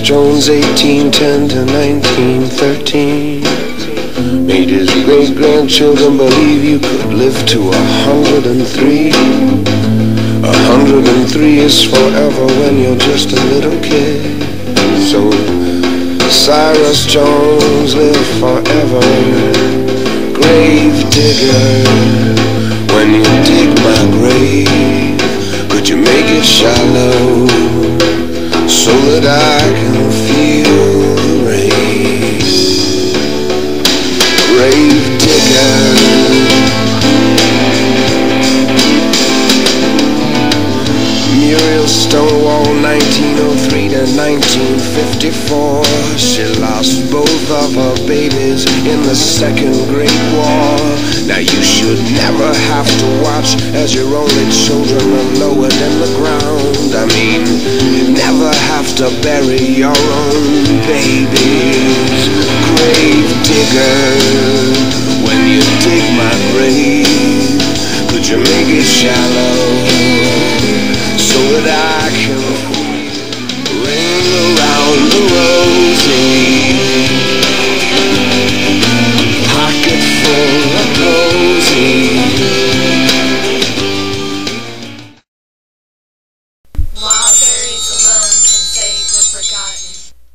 Jones, 1810 to 1913, made his great-grandchildren believe you could live to 103. 103 is forever when you're just a little kid. So Cyrus Jones, live forever. Grave digger, when you dig my grave, could you make it shallow so that I can feel the rain? Grave digger, Muriel Stonewall, 1903 to 1954. She lost both of her babies in the Second Great War. Now you should never have to watch as your only children are lowered in the ground. I mean, never have to bury your own babies. Grave digger, when you dig my grave, could you make it shallow so that I can ring around the rosy, pocket full of posy. Wildberries alone can save the forgotten.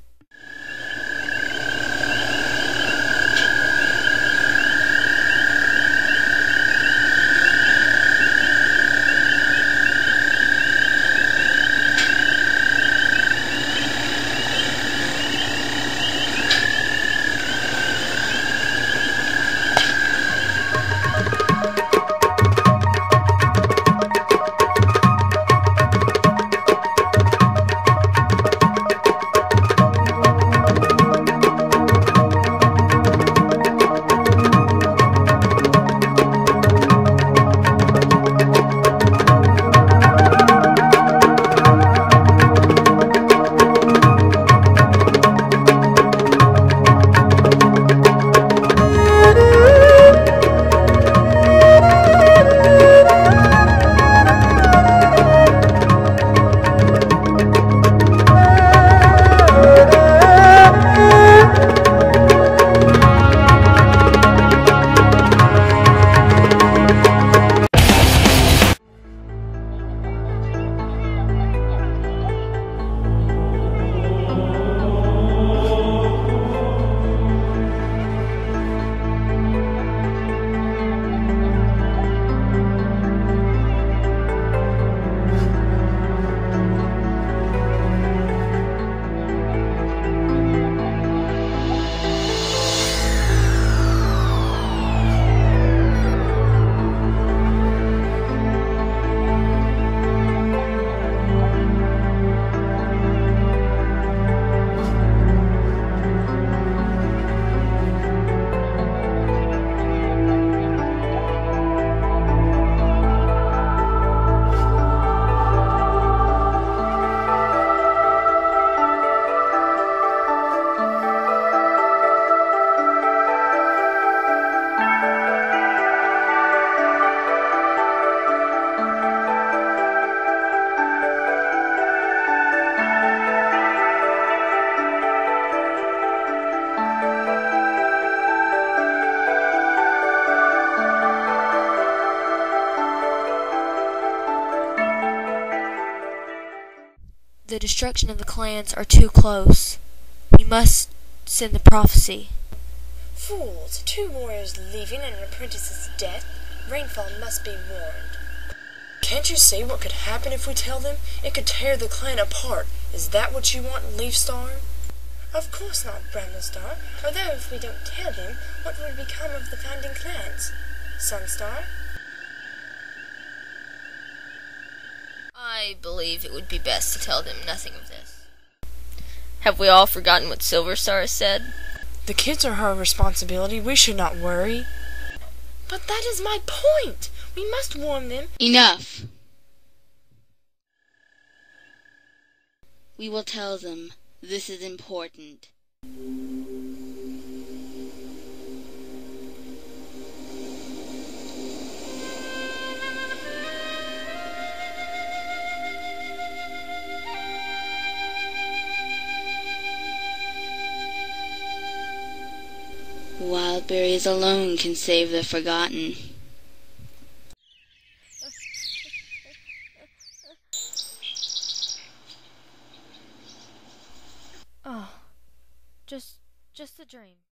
The destruction of the clans are too close. We must send the prophecy. Fools! 2 warriors leaving and an apprentice's death. Rainfall must be warned. Can't you see what could happen if we tell them? It could tear the clan apart. Is that what you want, Leaf Star? Of course not, Bramble Star. Although if we don't tell them, what would become of the founding clans? Sunstar? I believe it would be best to tell them nothing of this. Have we all forgotten what Silver Star said? The kids are her responsibility. We should not worry. But that is my point. We must warn them. Enough. We will tell them. This is important. Wildberries alone can save the forgotten. Oh, just a dream.